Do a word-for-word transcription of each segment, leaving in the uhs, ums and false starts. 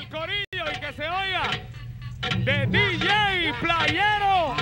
el corillo y que se oiga de D J Playero.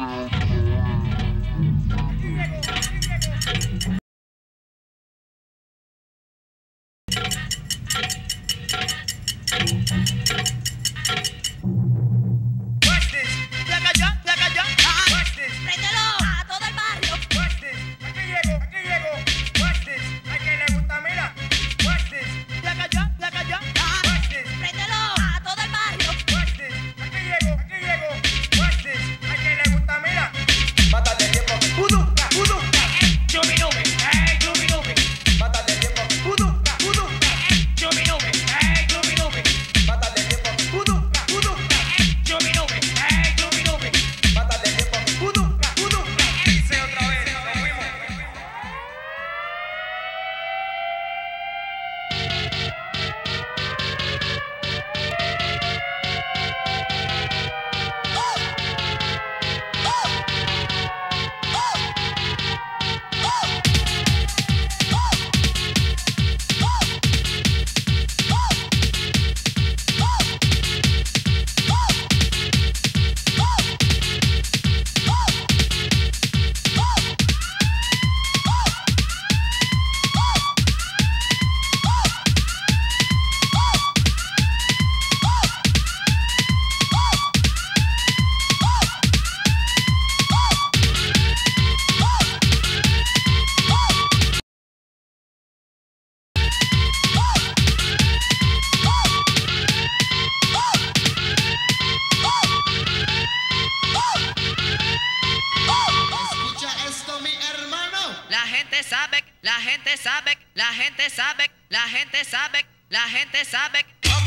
La gente sabe, la gente sabe, la gente sabe, la gente sabe,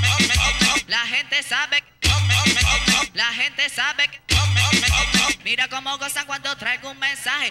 la gente sabe, la gente sabe. Mira cómo gozan cuando traigo un mensaje.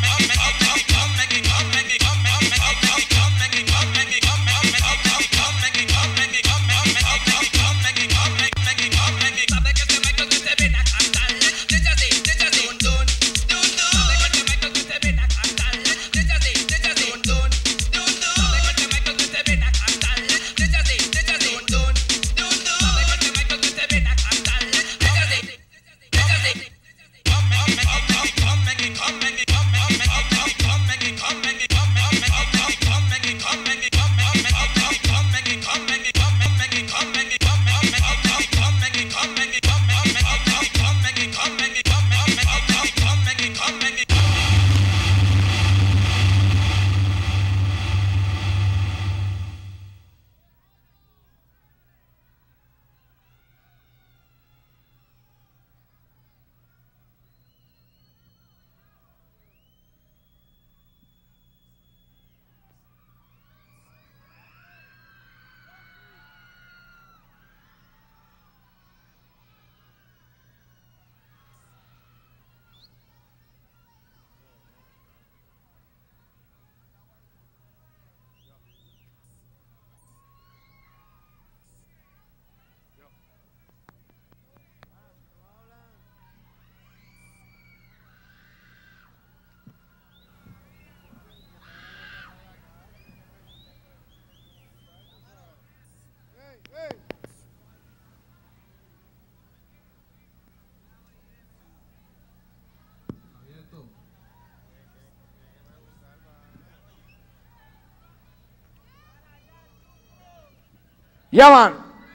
Ya van.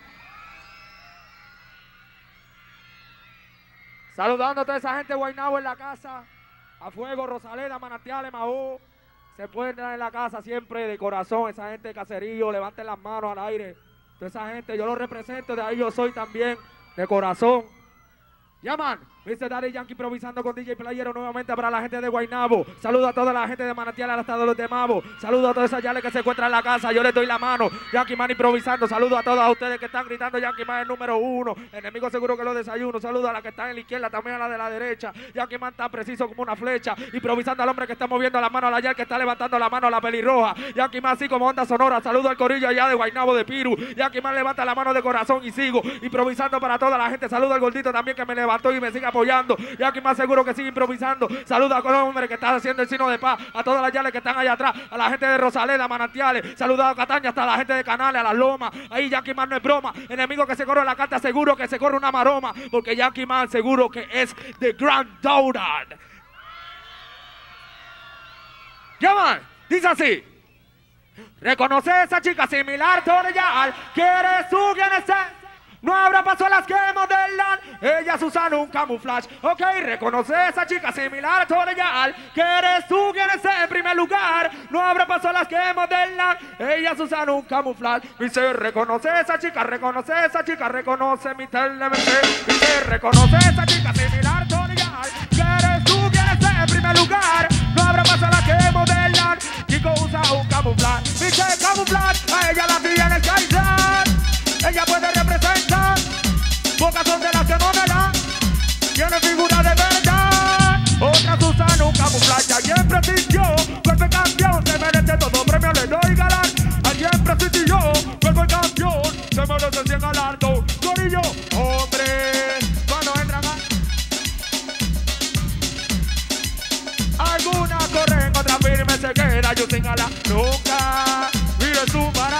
Saludando a toda esa gente de Guaynabo en la casa. A Fuego, Rosaleda, Manantiales, Maú. Se pueden dar en la casa siempre de corazón. Esa gente de caserío, levanten las manos al aire. Toda esa gente, yo lo represento, de ahí yo soy también, de corazón. Ya man. mister Daddy Yankee improvisando con D J Playero nuevamente para la gente de Guaynabo. Saludo a toda la gente de Manantiales hasta de los de Mabo. Saludo a todos esos yales que se encuentran en la casa. Yo les doy la mano. Yankee Man improvisando. Saludo a todos ustedes que están gritando Yankee Man el número uno. Enemigo seguro que lo desayuno. Saludo a la que está en la izquierda, también a la de la derecha. Yankee Man está preciso como una flecha. Improvisando al hombre que está moviendo la mano a la yal que está levantando la mano a la pelirroja. Yankee Man así como onda sonora. Saludo al corillo allá de Guaynabo de Piru. Yankee Man levanta la mano de corazón y sigo improvisando para toda la gente. Saludo al gordito también que me levantó y me siga apoyando. Jackie más seguro que sigue improvisando. Saluda a los hombres que están haciendo el signo de paz. A todas las yales que están allá atrás. A la gente de Rosaleda, Manantiales. Saluda a Cataña, hasta la gente de Canales, a las Lomas. Ahí Jackie Man no es broma. Enemigo que se corre la carta, seguro que se corre una maroma. Porque Jackie Man seguro que es the granddaughter. Ya man, dice así. Reconoce a esa chica similar Torreal, que eres tú quien es. No habrá paso a las que modelan, ellas usan un camuflaje. Ok, reconoce a esa chica similar a Torreal, que eres tú quien es en primer lugar. No habrá paso a las que modelan, ellas usan un camuflaje. Dice, reconoce a esa chica, reconoce a esa chica, reconoce mi televisor. Dice, reconoce a esa chica similar a Torreal, que eres tú quien es en primer lugar. No habrá paso a las que modelan, Chico usa un camuflaje. Dice, camuflaje, a ella la pilla en el Kaiser. Ella puede representar, pocas son de las que modelan, tiene figura de verdad. Otras usan un camuflaje, alguien prestigió, golpe campeón, se merece todo premio, le doy galán. Alguien prestigió, golpe campeón, se merece cien galardo. Corillo, hombre, cuando entran a... Algunas corren, otras firmes se queda, yo sin galar. Nunca vive su para.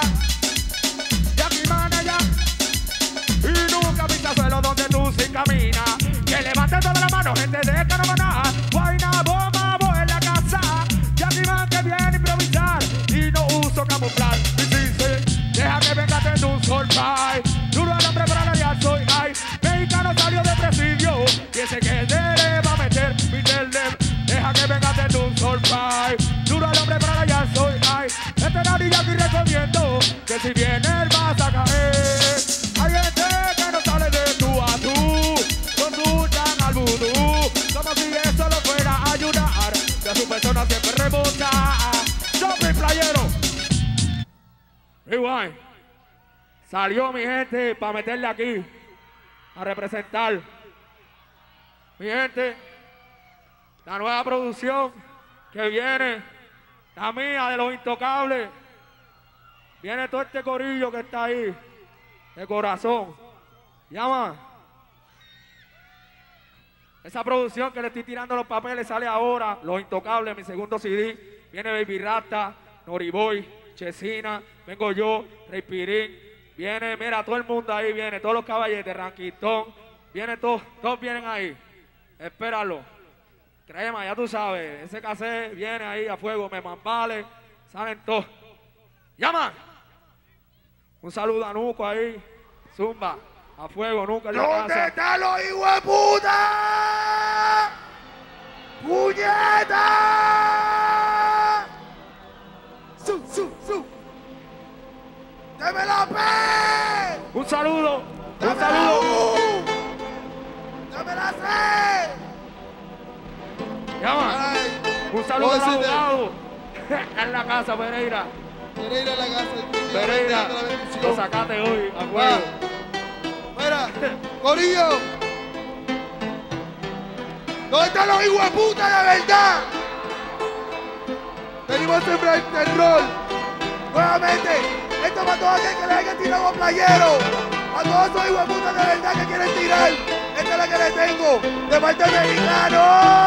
Y nunca viste suelo donde tú sin camina. Que levante toda la mano, gente de Canamaná. Guayna, bomba, voy en la casa. Jackie Man que viene a improvisar y no uso camuflaje. Y dice, deja que venga de tu surprise. Duro al hombre para la soy ay. Mexicano salió de presidio y ese que le va a meter mi tele. Deja que venga de tu surprise. Duro al hombre para la soy ay. Este Daddy Yankee recomiendo que si viene él vas a caer. Hay gente que no sale de tú a tú, consultan al vudú, como si eso lo fuera a ayudar, que su persona siempre rebota. ¡Shopping playero! Rewind. Salió mi gente para meterle aquí, a representar. Mi gente, la nueva producción que viene, la mía de los intocables. Viene todo este corillo que está ahí. De corazón. Llama. Esa producción que le estoy tirando los papeles sale ahora. Los Intocables, mi segundo C D. Viene Baby Rasta, Noriboy, Chesina. Vengo yo, Rey Pirín. Viene, mira, todo el mundo ahí viene. Todos los caballetes, Ranquitón. Viene todos, todos vienen ahí. Espéralo. Crema, ya tú sabes. Ese cassette viene ahí a fuego. Me mambale. Salen todos. Llama. Un saludo a Nuco ahí, Zumba, a fuego, Nuco en la casa. ¿Dónde están los hijos de puta? ¡Puñeta! ¡Su, su, su! ¡Deme la P! Un saludo, ¡Dame un saludo. la U! ¡Dame la C! Llama, Ay, un saludo al ¿puedo decirte? abogado en la casa, Pereira. Pereira en la casa. Pereira, la bendición. lo sacaste hoy, a Va. fuego. Mira, Corillo. ¿Dónde están los hijos de puta de verdad? Venimos a sembrar el terror. Nuevamente, esto para todos aquellos que le hayan tirado a playero. A todos esos hijos de puta de verdad que quieren tirar. Esta es la que le tengo. De parte mexicano.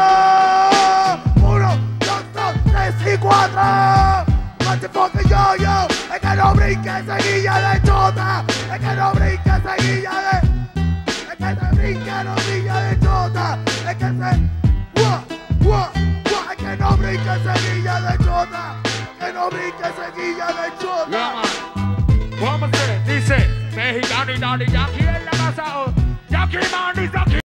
Uno, dos, dos, tres y cuatro. Motherfucker yo, yo. Es que no brinque seguilla de chota. Es que no brinque seguilla de... Es que se brinque no brilla de chota. Es que se... Uah, uah, uah. Es que no brinque seguilla de chota. Que no brinque seguilla de chota. Llama, ¿cómo se dice? Mexicano y Daddy Yankee en la casa. oh. Jackie Man dice aquí.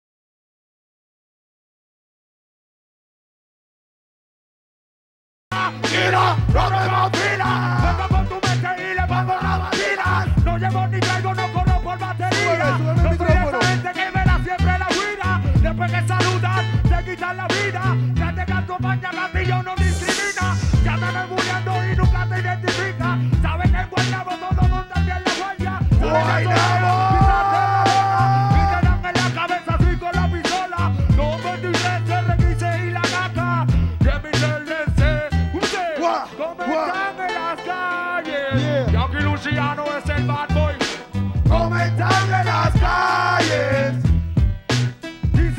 ¡Tira! ¡No me motilas! Vengo con tu mente y le pongo las vacilas. No llevo ni traigo, no corro por batería. Súbeme, súbeme No el soy esa micrófono. gente que me da siempre la huida. Después que saludan, te quitan la vida. Ya te canto paña, gatillo no discrimina. Ya te ves muriendo y nunca te identifica. Sabes que en Guaynabo todo monta bien la huella. ¡Guaynabo! Y te dan en la cabeza así con la pistola. No me dices, se requise y la caca. De mi telense, usted, Guau, ¿cómo guau. están en las calles? Yeah. Jackie Luciano es el bad boy. Comentando en las calles. Dice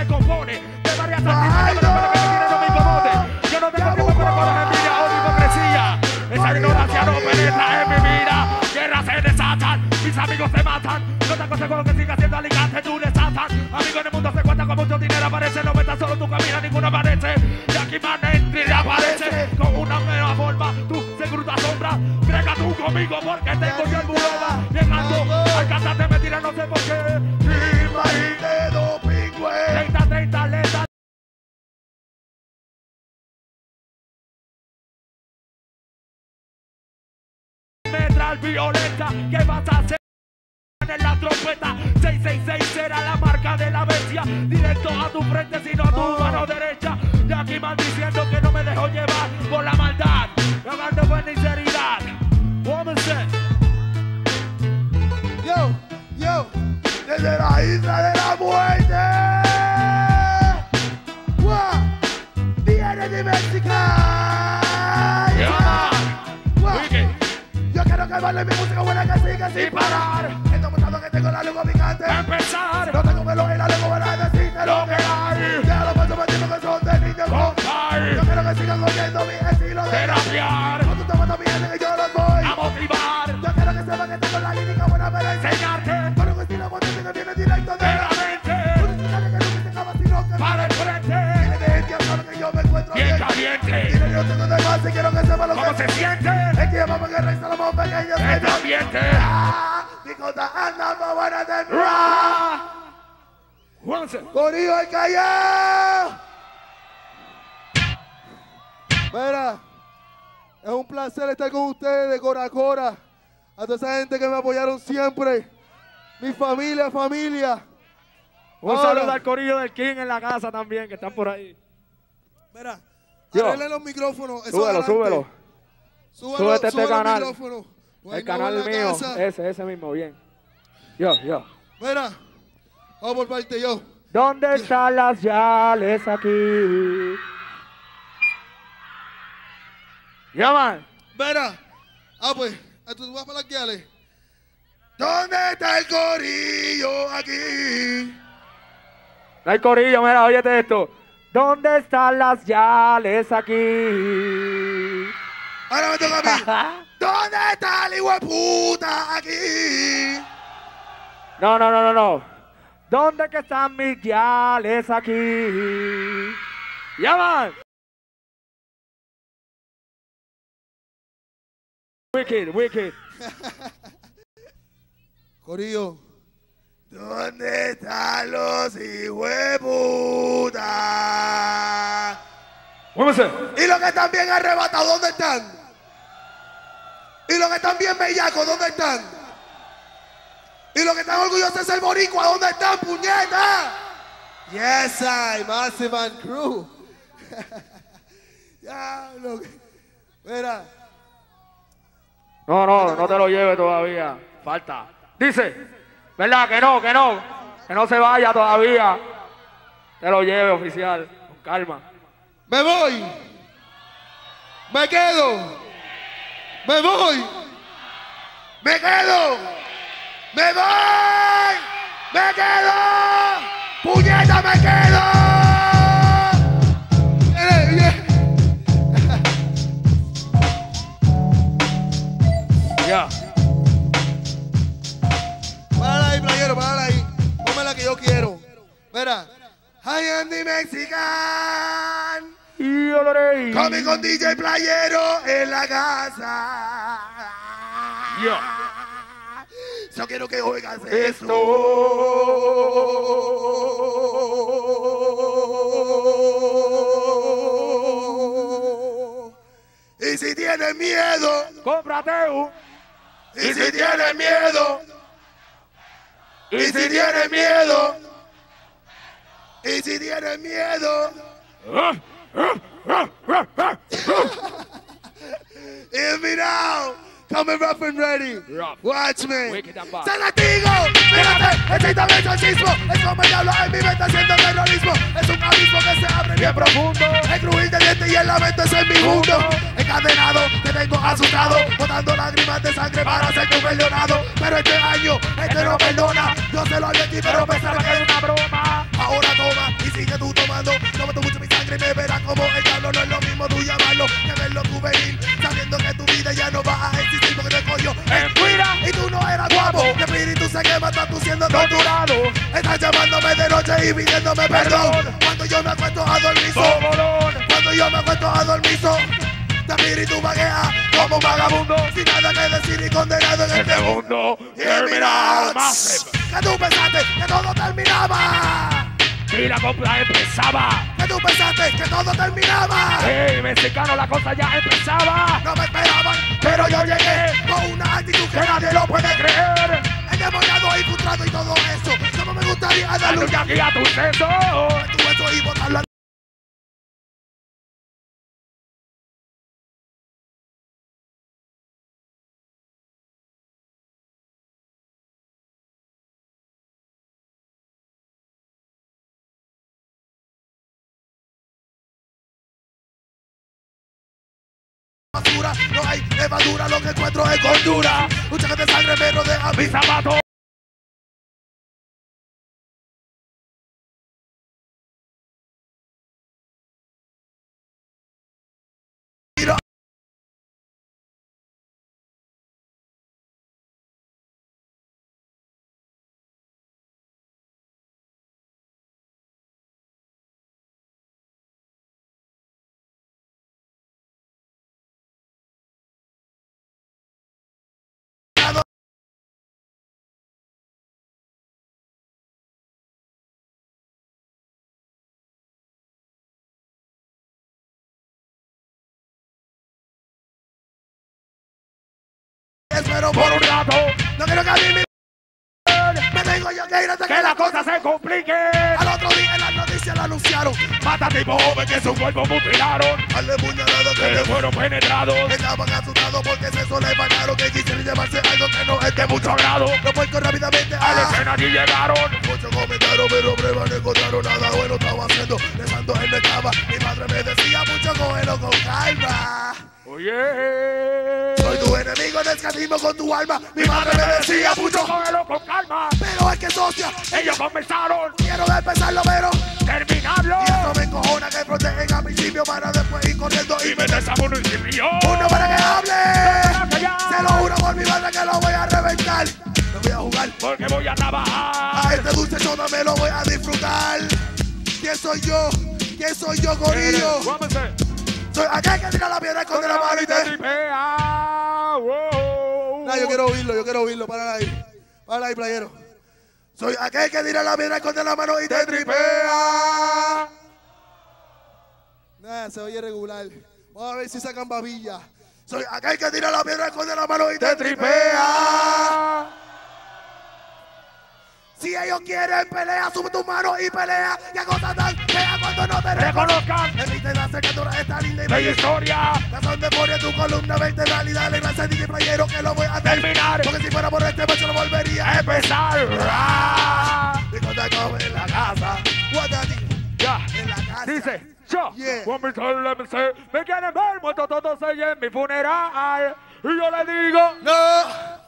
se compone de varias actitudes, pero para que me tiren no me incomode. Yo no tengo tiempo para coger envidia o hipocresía. Esa ignorancia no penetra en mi vida. Guerras se desatan, mis amigos se matan. No te aconsejo que sigas siendo alicante, tú desatan. Amigos en el mundo se cuenta con mucho dinero, aparece. No metas solo tu camino, ninguno aparece. Y aquí man entra y aparece con una nueva forma. Tú se cruza sombra, brega tú conmigo porque tengo yo el buloba. Llegando al cantante me tira no sé por qué. Imagínate dos pingües. treinta, treinta, lenta. Metral violenta, ¿qué vas a hacer? En la trompeta, seiscientos sesenta y seis será la marca de la bestia. Directo a tu frente, sino a tu mano derecha. De aquí van diciendo que no me dejo llevar por la maldad. Hablando con sinceridad. Woman said. Yo, yo, desde la isla de la muerte. Wow, viene de México. Yeah. Wow. Wicked. Yo quiero que baile mi música buena que siga sin Sin parar. Estoy mostrando que tengo la lengua picante. A empezar. No tengo pelo y la lengua buena decirte Lo que hay. Déjalo paso me digo que son de niños. Compay. Yo quiero que sigan oyendo mi estilo de Terapiar. Cuando tú tomas mi gente que yo los voy. A motivar. Yo quiero que sepan que tengo la lírica buena para enseñar. Enseñarte. Con un estilo potente que viene directo de De la la mente. Tú dices que no se acaba sino que Para el frente. Dile de gente sabe que yo me encuentro Bien bien. caliente. Dile yo tengo de más y quiero que sepa lo ¿Cómo que se siente? Es que vamos que rey Salomón pequeño Este ambiente. Ah, mi cosa anda más buena de mí. Ra. Once. Corillo el Callao. Mira, es un placer estar con ustedes de cora a cora. A toda esa gente que me apoyaron siempre. Mi familia, familia. Un Ahora. saludo al corillo del King en la casa también, que están por ahí. Mira, Yo. arreglen los micrófonos. eso Súbelo, adelante. súbelo. Súbelo, Súbete este súbelo el canal. micrófono. El Guaynabo canal en la mío, casa. ese, ese mismo, bien. Yo, yo. Mira, vamos por parte yo. ¿Dónde están las yales aquí? Ya, man. Mira, ah pues, tú vas para las guiales. ¿Dónde está el corillo aquí? No hay corillo, mira, óyete esto. ¿Dónde están las yales aquí? Ahora me toca a mí. ¿Dónde está el hijo de puta aquí? No, no, no, no, no. ¿Dónde que están mis yales aquí? Ya, man. Wicked, wicked. Corillo. ¿Dónde están los hijos de puta? Muévese. Y los que están bien arrebatados, ¿dónde están? Y los que están bien bellacos, ¿dónde están? Y los que están orgullosos de ser boricua, ¿dónde están, puñeta? Yes, I, Massive and Crew. Ya, lo que... Mira. No, no, no te lo lleve todavía. Falta. Dice, ¿verdad? Que no, que no. Que no se vaya todavía. Te lo lleve, oficial. Con calma. Me voy. Me quedo. Me voy. Me quedo. Me voy. Me quedo. Puñeta, me quedo. Eh, yeah. Ya. Párala ahí, playero, párala ahí. Ponme la que yo quiero. Mira. I am the Mexican. Y oloré. Come con D J Playero en la casa. Yo. Yo quiero que oigas Esto. esto. Y si tienes miedo, Cómprate un. y si tienes miedo, y si tienes miedo, y si tienes miedo, hear me now. Coming rough and ready. Rough. Watch me. Wicked and bad. ¡Se latigo! ¡Fíjate! ¡Excita el exorcismo! Es como el diablo en mi mente haciendo terrorismo. Es un abismo que se abre bien profundo. El crujir de dientes y el lamento es en mi mundo. Encadenado, te tengo asustado, botando lágrimas de sangre para ser tu perdonado. Pero este año, este no perdona. Yo se lo advertí, pero pensaba que era una broma. Ahora toma y sigue tú tomando. No meto mucho mi sangre y me verás como el diablo. No es lo mismo tú llamarlo que verlo juvenil, sabiendo que tu vida ya no va a existir porque te coño en cuira. Y tú no eras guapo, que espíritu se quema, estás tú siendo torturado. Estás llamándome de noche y pidiéndome perdón. Cuando yo me acuesto a dormir, cuando yo me acuesto a dormir, de espíritu vaguea como un vagabundo, sin nada que decir y condenado en este mundo. Y mira, que tú pensaste que todo terminaba. Y la compra empezaba. Que tú pensaste que todo terminaba. Hey, mexicano, la cosa ya empezaba. No me esperaban, pero yo llegué con una actitud que nadie lo puede creer. Endemoniado y frustrado y todo eso. Como me gustaría darle un aquí a tu seso. A tu beso y botarlo. No hay levadura, lo que encuentro es gordura. Mucha gente sangre me rodea mis zapatos. Espero por un rato, no quiero que a mí me... Me tengo yo que ir hasta que, que las cosas se compliquen. Al otro día en las noticias lo anunciaron. Mata tipo joven que su cuerpo mutilaron. Al de puñalado que le fueron penetrados. Estaban asustados porque eso le pagaron. Que quisieron llevarse algo que no es de mucho agrado. Los puercos rápidamente a la escena allí llegaron. Muchos comentaron pero pruebas no encontraron nada bueno estaba haciendo. Rezando en la cama. Mi madre me decía mucho cógelo con calma. Oye, soy tu enemigo en el escatismo con tu alma. Mi madre me decía mucho cógelo con calma. Pero es que socia, ellos comenzaron. Quiero empezarlo pero terminarlo. Y eso me encojona que protegen a principio para después ir corriendo y, y me desabono y río. Uno para que hable. Se lo juro por mi madre que lo voy a reventar. No voy a jugar porque voy a trabajar. A este dulce chona me lo voy a disfrutar. ¿Quién soy yo? ¿Quién soy yo, gorillo? Soy aquel que tira la piedra y esconde la mano y te tripea. Wow. No, yo quiero oírlo, yo quiero oírlo. Para ahí. Para ahí, playero. Soy aquel que tira la piedra y esconde la mano y te tripea. Nah, se oye regular. Vamos a ver si sacan babilla. Soy aquel que tira la piedra y esconde la mano y te tripea. Si ellos quieren pelea, sube tu mano y pelea. Y a cosas tan feas cuando no te reconozcan. Eviten hacer que tú esta linda y bella historia. Razón de pone tu columna vertebral y dale gracias a D J Playero que lo voy a terminar. Porque si fuera por este macho lo volvería a empezar. Y cuando te come en la casa. Ya. En la casa. Dice. Yo, yeah. me quieren ver muerto todos ellos en mi funeral. Y yo le digo, no.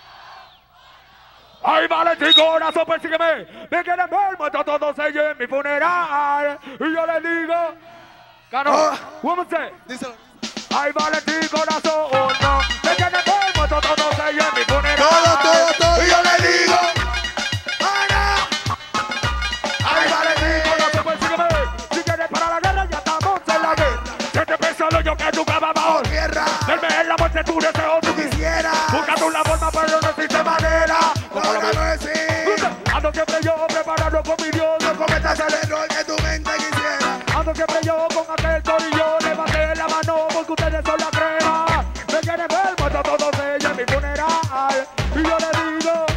Ay, Valentín, corazón, persígueme. Me quieren ver muerto todos ellos en mi funeral. Y yo le digo, Cano, oh. Woman say, díselo. Ay, Valentín, corazón, oh no. Me quieren ver muerto todos ellos en mi funeral. Todo, todo, todo. Y yo le digo, Ana. Ay, Valentín, corazón, persígueme. Si quieres para la guerra, ya estamos en la guerra. Siete pesos lo yo que tú acabas por tierra. Verme en la muerte, tú deseo, tú quisieras. Busca tú la forma, pero no existe manera. No, no, no existe. Ando siempre yo preparado con mi Dios. No cometas el error que tu mente quisiera. Ando siempre yo con aquel corillo. Levanté la mano porque ustedes son la crema. Me quieren ver muerto todos ellos en mi funeral. Y yo le digo,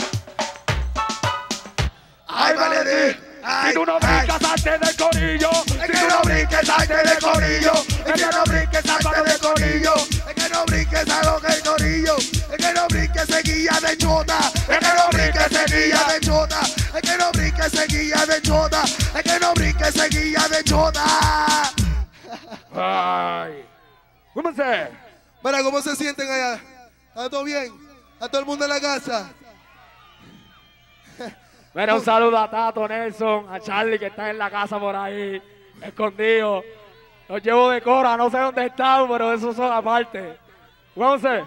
ay, Valentín. Si tú no brincas, salte del corillo. Es que no brinques, salte del corillo. Es que no brinques, salte del corillo. Es que no brinques, algo que el corillo. Es que no brinques, seguilla de chota. Es que no brinques, seguilla de chota. Es que no brinques, seguilla de chota. Es que no brinques, seguilla de chota. Ay. ¿Cómo se? Mira, ¿cómo se sienten allá? ¿Está todo bien? ¿A todo el mundo en la casa? Mira, un saludo a Tato, Nelson, a Charlie que está en la casa por ahí, escondido. Los llevo de Cora, no sé dónde están, pero esos son aparte. Once.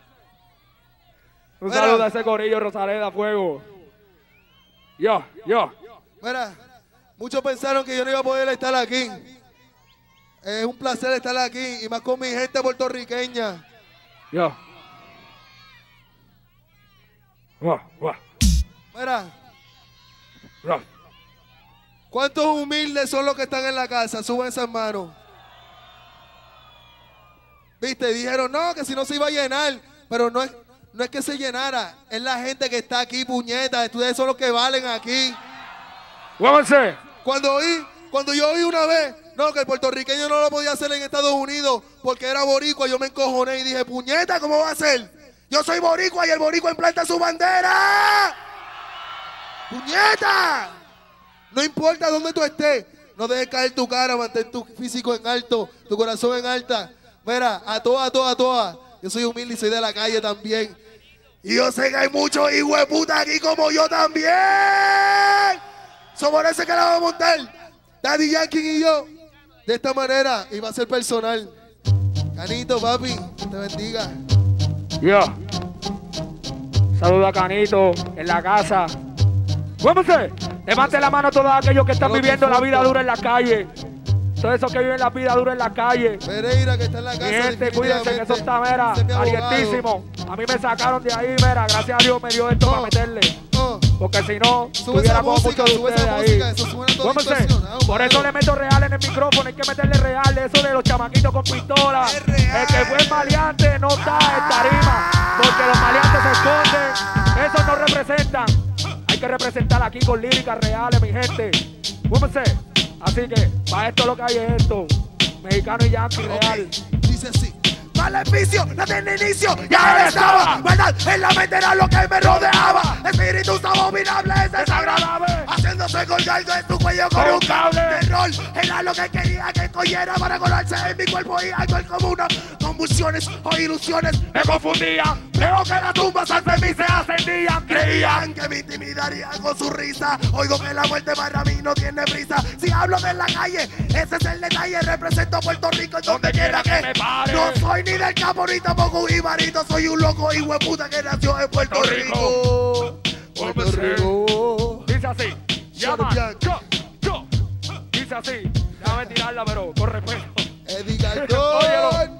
Un Mira. saludo a ese corillo, Rosaleda, fuego. Yo, yo. Mira, muchos pensaron que yo no iba a poder estar aquí. Es un placer estar aquí y más con mi gente puertorriqueña. Yo. Wow, wow. Mira, wow. ¿cuántos humildes son los que están en la casa? Suben esas manos. Viste, dijeron, no, que si no se iba a llenar, pero no es, no es que se llenara, es la gente que está aquí, puñetas, ustedes son los que valen aquí. Guámense. Cuando oí, cuando yo oí una vez, no, que el puertorriqueño no lo podía hacer en Estados Unidos porque era boricua, yo me encojoné y dije, puñeta, ¿cómo va a ser? Yo soy boricua y el boricua implanta su bandera. ¡Puñeta! No importa dónde tú estés, no dejes caer tu cara, mantén tu físico en alto, tu corazón en alta. Mira, a todas, a todas, a todas. Yo soy humilde y soy de la calle también. Y yo sé que hay muchos hijos de puta aquí como yo también. Somos ese que la vamos a montar. Daddy Yankee y yo. De esta manera, y va a ser personal. Canito, papi, que te bendiga. Yo. Saluda a Canito en la casa. Guámense. Levante la mano a todos aquellos que están Los viviendo la vida difuntos. dura en la calle. Todos esos que viven la vida dura en la calle. Pereira, que está en la Mi casa. gente, cuídense que eso está, mera, Ese es mi abogado. calientísimo. A mí me sacaron de ahí, mera, gracias a Dios me dio esto Oh. para meterle. Oh, Porque si no, Sube tuviera esa como música, muchos de sube ustedes esa ahí. música, eso suena todo Guámense. distorsionado, Por eso mano. le meto real en el micrófono, hay que meterle real, eso de los chamaquitos con pistola. Es real. El que fue el maleante no está en tarima, porque los maleantes se esconden, esos no representan. Hay que representar aquí con líricas reales, mi gente. Guámense. Así que, para esto lo que hay es esto. Mexicano y yankee real. ok, dice así. Maleficio, no tiene inicio, ya él estaba. Verdad, en la mente era lo que me rodeaba. Espíritus abominables, desagradable. Haciéndose colgando en tu cuello con un cable. Terror, era lo que quería que cogiera para colarse en mi cuerpo y algo como una convulsiones o ilusiones. Me confundía. Veo que las tumbas ante mí se ascendían. Creían que me intimidarían con su risa. Oigo que la muerte para mí no tiene prisa. Si hablo de la calle, ese es el detalle. Represento a Puerto Rico en donde quiera que me pare. no soy ni del Capo ni tampoco un jibarito. Soy un loco hijo de puta que nació en Puerto Puerto Rico. Puerto Rico. Dice así. Llama. Solo Yo, yo. Dice así. Déjame tirarla, pero con respeto. Eddie Galdón.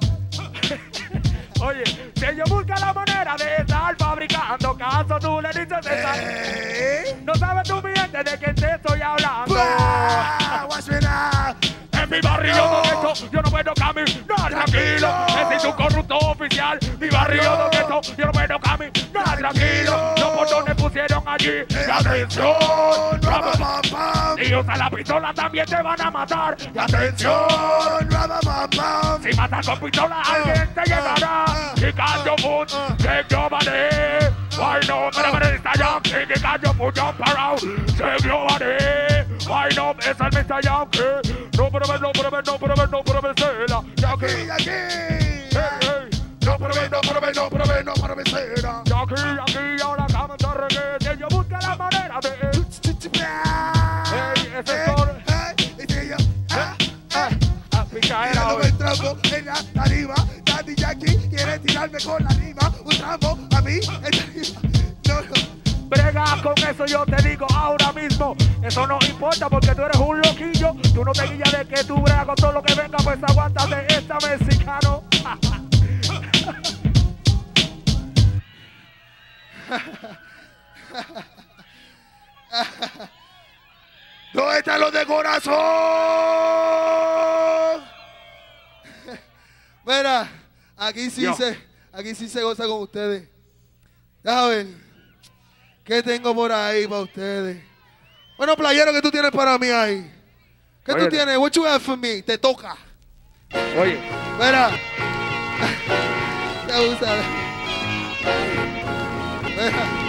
Oye, si ellos buscan la manera de estar fabricando caso, tú le dices esa. Eh. No sabes tú, mi gente, de quién te estoy hablando. Bah, watch me now. En mi barrio con esto yo no puedo caminar tranquilo. Es un corrupto oficial. Mi barrio con esto yo no puedo caminar tranquilo. Los botones pusieron allí. Y atención, Pam, pam, pam. si usas la pistola también te van a matar. Y Atención, atención, pam, pam, pam. si matas con pistola alguien te llegará. Y callo food, take your money. Why no, pero me está Yankee. Y callo food, jump around. Take your money. Why no, es el mister Yankee. No puedo ver, no puedo ver, no puedo ver, no puedo ver, cela. Aquí, Yankee, aquí. hey, hey. No puedo ver, no puedo ver, no puedo ver, no puedo ver, cera. Yankee, Yankee, ahora cama de reggae. Y ellos buscan la manera de... Hey, ese es todo. Ah, picaera hoy. el trampo en la tarima. Daddy Yankee quiere tirarme con la rima. Un trampo a mí en tarima. No, no. Brega con eso, yo te digo ahora mismo. Eso no importa porque tú eres un loquillo. Tú no te guillas de que tú bregas con todo lo que venga. Pues aguántate esta, mexicano. ¿Dónde están los de corazón? Mira, aquí sí Yo. se, aquí sí se goza con ustedes. Déjame ver. ¿Qué tengo por ahí para ustedes? Bueno, playero, ¿qué tú tienes para mí ahí? ¿Qué tú Oye. tienes? What you have for me? Te toca. Oye, Mira. Te gusta. Mira.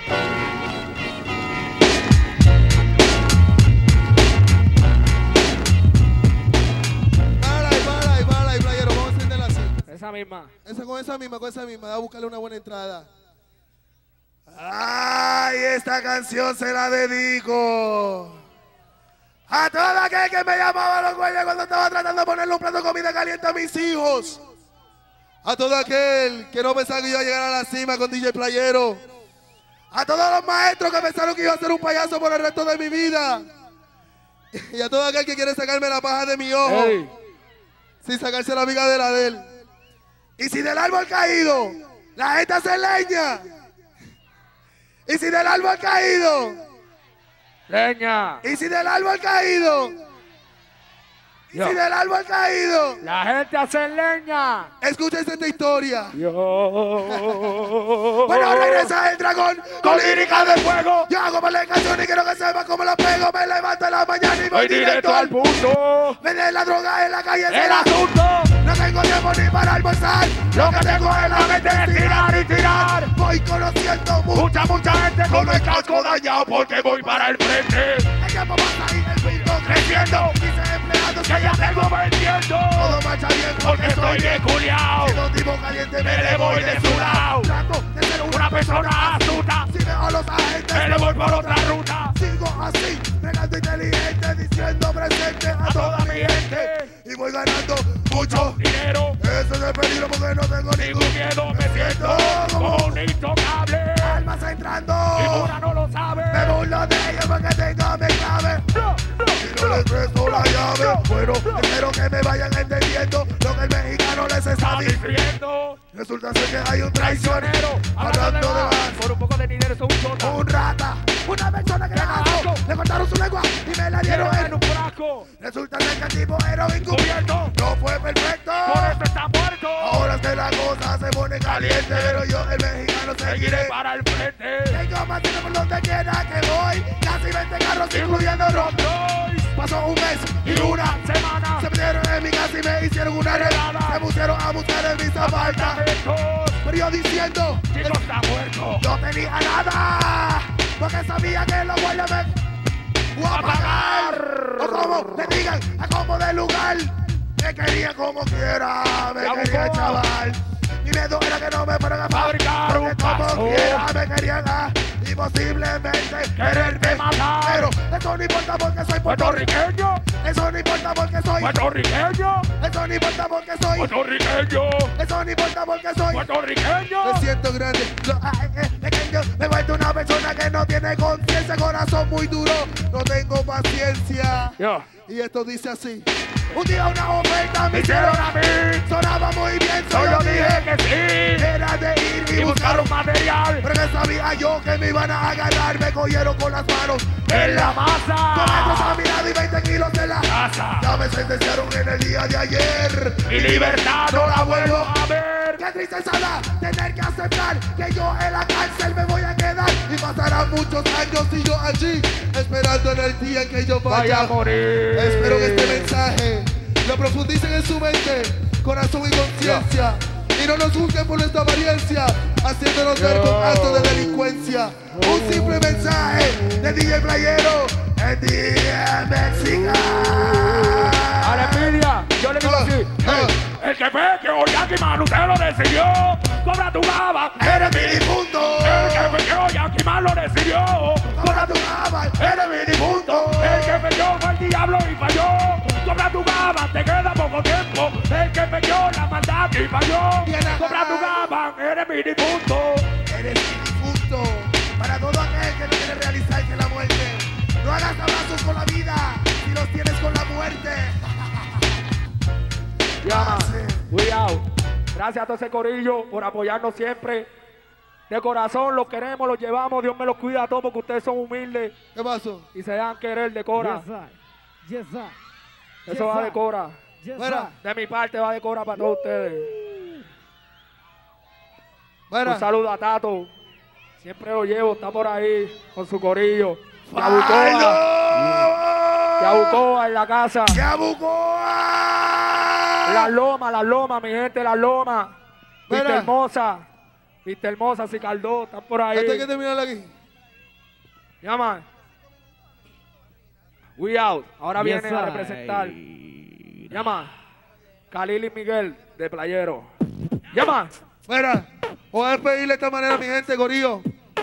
Para ahí, para ahí, para ahí, playero. Vamos a encenderla así. esa misma. Esa con esa misma, con esa misma. Da a buscarle una buena entrada. Ay, esta canción se la dedico a todo aquel que me llamaba a los güeyes cuando estaba tratando de ponerle un plato de comida caliente a mis hijos. A todo aquel que no pensaba que iba a llegar a la cima con D J Playero. A todos los maestros que pensaron que iba a ser un payaso por el resto de mi vida. Y a todo aquel que quiere sacarme la paja de mi ojo. Hey. Sin sacarse la migadera de él. Y si del árbol caído la gente hace leña. Y si del árbol caído. Leña. Y si del árbol caído. Y Yo. si del árbol caído. La gente hace leña. Escúchense esta historia. Yo. Bueno, regresa el dragón Con lírica de fuego. Yo hago la canción y quiero que sepa cómo la pego. Me levanto en la mañana y voy Voy directo al punto. Vende la droga en la calle. El asunto. No tengo tiempo ni para almorzar. Lo que tengo en la mente es tirar y tirar. Voy conociendo mucho. Mucha, mucha gente con el casco dañado porque voy para el frente. El tiempo pasa y el pinto Creciendo. Dice empleados Que ya tengo vendiendo. todo marcha bien Porque estoy bien culiao. Siendo tipo caliente Me le voy de su lado. Trato de ser Una persona astuta. Si veo a los agentes Me le voy por otra ruta. sigo así, pegando inteligente, diciendo presente a, A toda mi gente. Y voy ganando mucho. Dinero. Eso es el peligro porque no tengo Ningún ningún miedo. Me siento como un intocable. almas entrando. Y Mura no lo sabe. Me burlo de ellos porque tengo mi clave. No, no, Y no les presto la llave. Bueno, espero que me vayan entendiendo lo que el mexicano les está está diciendo. diciendo. Resulta ser que hay un traicionero Traicionero. hablando de más. Por un poco de dinero son un chota. Un rata, una persona que le asco, le cortaron su lengua y me la dieron Quiero en en un frasco. Resulta ser que el tipo era un encubierto. Cubierto. No fue perfecto. Por eso está muerto. Ahora es que la cosa se pone caliente, pero yo, el mexicano, Seguiré seguiré. para el frente. Tengo más tiempo por donde quiera que voy. Casi veinte carros, incluyendo Rob. Royce. Pasó un mes Y una semana. Se metieron en mi casa y me hicieron una redada. Se pusieron a buscar en mis zapatas. Apartamentos. Pero yo diciendo, Chico está muerto. no tenía nada. Porque sabía que los guardias me voy a pagar. O como le digan, a como de lugar. Me quería como quiera, me Ya quería buscó. chaval. Mi miedo era que no me fueran a Fabricar porque un como paso. quiera me querían a y posiblemente Quererme matar. Pero eso no importa porque soy Puertorriqueño. Eso no importa porque soy. Puertorriqueño. Eso no importa porque soy. Puertorriqueño. Eso no importa porque soy. Puertorriqueño. Me siento grande, lo, ah, eh, eh, pequeño, me he vuelto una persona que no tiene conciencia, corazón muy duro, no tengo paciencia. Yo. Y esto dice así. Un día una oferta me Me hicieron a mí. sonaba muy bien, Yo, so yo dije que sí. era de ir y, Y buscar un material. pero que sabía yo que me iban a agarrar, me cogieron con las manos En la con metros masa. a mi lado y veinte kilos en la Casa. ya me sentenciaron en el día de ayer. Mi libertad no la vuelvo a ver. Qué tristeza da tener que aceptar que yo en la cárcel me voy a quedar y pasarán muchos años y yo allí esperando en el día en que yo Vaya vaya. a morir. Espero que este mensaje lo profundicen en su mente, corazón y conciencia y no nos juzguen por nuestra apariencia, haciéndonos ver con actos de delincuencia. Un simple mensaje de D J Playero en día México. A la envidia, yo le digo Ah, así. ah. Hey, el que ve que Oyaki Man usted lo decidió. Cobra tu gaba. Eres mi difunto. El que ve que Oyaki Man lo decidió. Cobra tu gaba, eres mi difunto. El que peleó fue el diablo y falló. Cobra tu gaba, te queda poco tiempo. El que peleó la maldad y falló. Viene Cobra tu acá. gaba, eres mi difunto. Eres mi difunto. Para todo aquel que no quiere realizar que la muerte. No hagas abrazos con la vida si los tienes con la muerte. Ya, Sí. we out. Gracias a todo ese corillo por apoyarnos siempre. De corazón, los queremos, los llevamos. Dios me los cuida a todos porque ustedes son humildes ¿Qué pasó? y se dejan querer de Cora. Yes, sir. Yes, sir. Eso va de Cora. Yes, Mira. sir. De mi parte va de Cora para todos ustedes. Bueno, Un saludo a Tato. Siempre lo llevo, está por ahí con su corillo. Yabucoa. Yabucoa en la casa. ¡Yabucoa! Las lomas, las lomas, mi gente, las lomas. Viste Mira. hermosa. Viste hermosa, Cicaldó, están por ahí. Esto hay que terminar aquí. Llama. We out. Ahora Yes, vienen a sir. representar. Llama. Khalil y Miguel de Playero. Llama. Mira, voy a despedirle de esta manera, mi gente, corillo.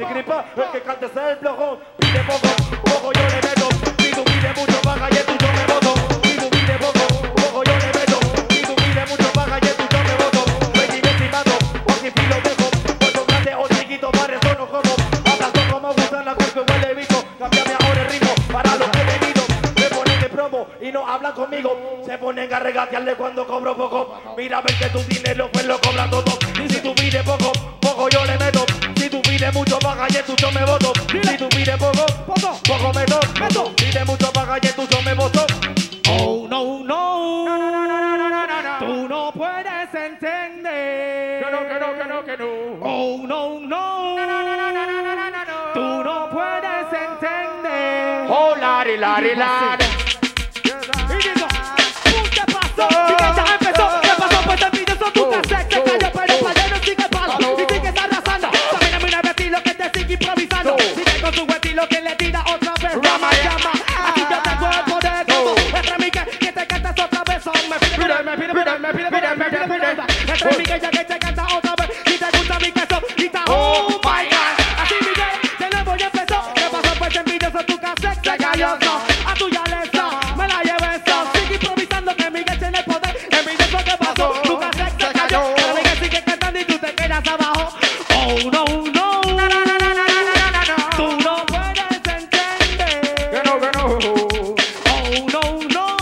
tigripa, el que cante es el flojón. Pide poco, poco yo le meto. Si tú pides mucho, baja y tú yo me voto. Si tú pides poco, poco yo le meto. Si tú pides mucho, baja y tú yo me voto. Me divierte y mato, o si filo dejo. Puerto grande o chiquito, para eso no como. Hablas como gustan la cuerpo huele bicho. Cámbiame ahora el ritmo para lo que he venido. Me ponen de promo y no hablan conmigo. Se ponen a regatearle cuando cobro poco. Mira a ver que tu dinero pues lo cobran todo. Y si tú pides poco, poco yo le meto. Si tú pides mucho, baja y tú yo me voto. Si tú pides poco, poco, poco meto. Meto. Pide mucho, baja y tú yo me voto. Oh, no, no. No, no, no, no, no, no, no. Tú no puedes entender. Que no, que no, que no, que no. Oh, no, no. No, no, no, no, no, no, no, no. Tú no puedes entender. Oh, lari, lari, lari. Y digo, ¿qué pasó? Y que ya empezó. ¿Qué pasó? Pues el video son tu cassette. Se cayó, pero para no sigue palo. Y sigues arrasando. También a mí no estilo que te sigue improvisando. Sigue con su estilo que le tira otra vez. Rama, llama. Aquí yo tengo el poder. Como entre mí que, que te cantas otra vez. Oh, me pide, me pide, me pide, me pide, me pide, me pide, me pide. Entre mí que ya que te canta otra vez. Si te gusta mi queso, grita, oh my God. Así Miguel, de nuevo ya empezó. ¿Qué pasó? Pues el video son tu cassette. Se cayó. A tu ya le está. Me la llevé eso. Sigue improvisando que Miguel tiene el poder. El video es lo que pasó. Tu cassette se cayó. Pero Miguel sigue cantando y tú te quedas abajo. Oh no, no. Tú no puedes entender. Que no, que no. Oh no, no.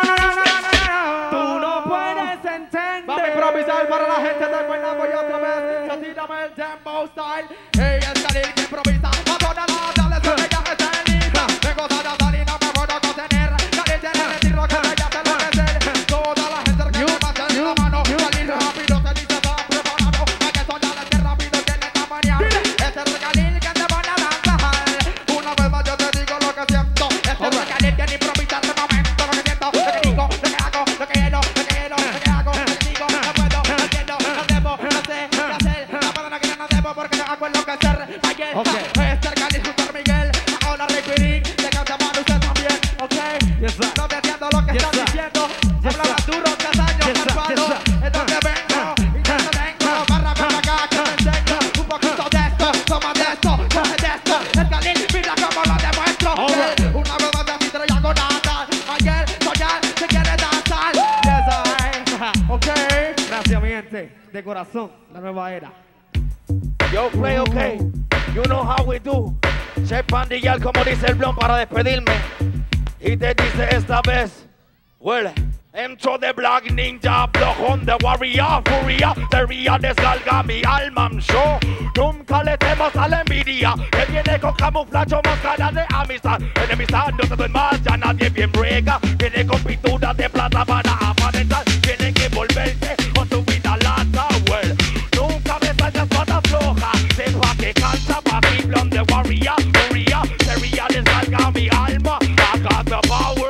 Tú no puedes entender. Vamos a improvisar para la gente de Guaynabo y otra vez. Ya tírame el dembow style. Ey, es Khalil que improvisa. A todas las dales que ella está lista. Vengo de la sal y no me puedo contener. Khalil tiene el tiro que ella te enloquecer. Toda la gente que me pasa en la mano. Khalil rápido se dice está preparado. A que soñales que rápido tiene esta mañana. Este es Khalil que te van a lanzar. Una vez más yo te digo lo que siento. Este es Khalil que improvisar de momento. Lo que siento, lo que digo, lo que hago, lo que quiero, lo que quiero, lo que hago, lo que digo, no puedo, no entiendo, no debo, no sé qué hacer. La persona que yo no debo porque no hago lo que hacer. Ayer está, este es Khalil junto a Miguel. Ahora repetir, te canta para usted también, ¿ok? No te entiendo lo que estás diciendo. Hablabas duro tres años al palo. Entonces vengo y ya te tengo. Barra para acá que te enseño un poquito de esto. Toma de esto, coge de esto. El Khalil, mira cómo lo demuestro. Una vez más así te lo hago nada. Ayer, soñar, se quiere danzar. Yes, I. Ok. Gracias, mi gente. De corazón, la nueva era. Yo play okay, you know how we do. Che Pandillal como dice el blon para despedirme. Y te dice esta vez, huele. Entro de Black Ninja, Blojón de Warrior, Furia, sería descarga mi alma, I'm sure. Nunca le temas a la envidia, que viene con camuflaje o máscara de amistad. Enemistad, no te doy más, ya nadie bien brega. Viene con pintura de plata para aparentar. Tiene que volverte con tu vida lata, well. Nunca me salgas pata floja, sepa que canta pa' mi blon de Warrior, Furia, sería descarga mi alma. I got the power.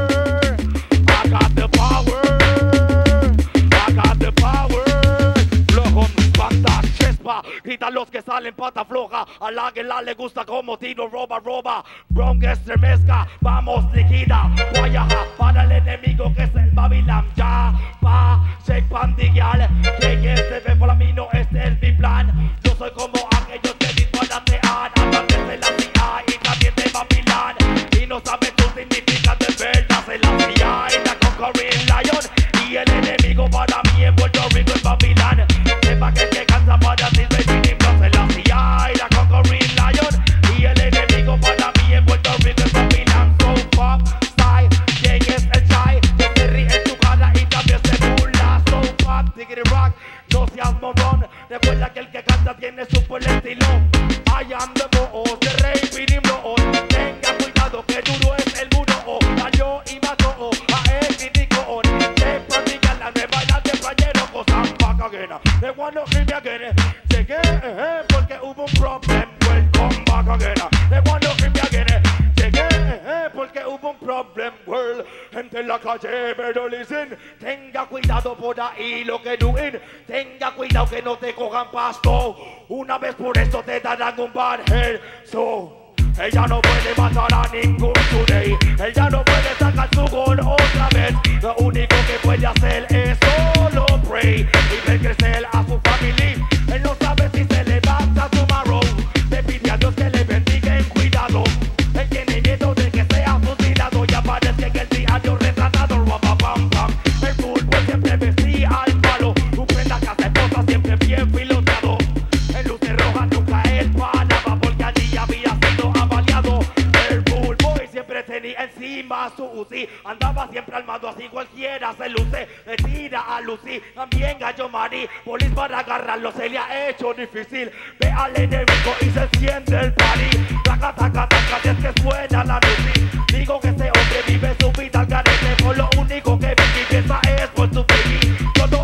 I got the power, I got the power. Flojón, banda, chespa, gritan los que salen pata floja. Al águila le gusta como tiro, roba, roba. Bronx estremezca, vamos liquida. Guayaja para el enemigo que es el Babylon. Ya, pa, Che Pandillal. Que este ve por mí no, este es mi plan. Yo soy como aquellos que disparan de An. Antes de la C I y también de Babylon. Y no sabes tu significado de verdad. Se la C I, la Conquering Lion. Y el enemigo para mí en Puerto Rico es Babylon. Sepa que te cansa para ti, Resident Evil. La C I, la Conquering Lion. Y el enemigo para mí en Puerto Rico es Babylon. So pop, style, ¿quién es el chai? Que se ríe en tu cara y también se burla. So pop, diggity rock, no seas morón. Recuerda que el que canta tiene su buen estilo. I am the boss, the rey, pidim no. Tenga cuidado que duro es el muro. Daño y mató a él y Nico. Se practica la nueva edad de playero. Cosas pa' caguena. De cuando me again. Llegué eh, porque hubo un problem. Welcome back again. De cuando me again. Llegué eh, porque hubo un problem. World, gente en la calle, pero listen. Tenga cuidado por ahí lo que doing. Tenga cuidado que no te cojan pasto. Una vez por eso te darán un bad head. So, ella no puede matar a ningún today. Ella no puede sacar su gol otra vez. Lo único que puede hacer es solo pray y ver crecer a su familia. Él no sabe si se levanta tomorrow. Te pide Andaba siempre armado, así cualquiera se luce. Le tira a Lucy, también Gallo Mari. Polis para agarrarlo se le ha hecho difícil. Ve al enemigo y se siente el party. Taca, taca, taca, si es que suena la Lucy. Digo que ese hombre vive su vida al garete. Por lo único que ve y piensa es por su baby. Yo no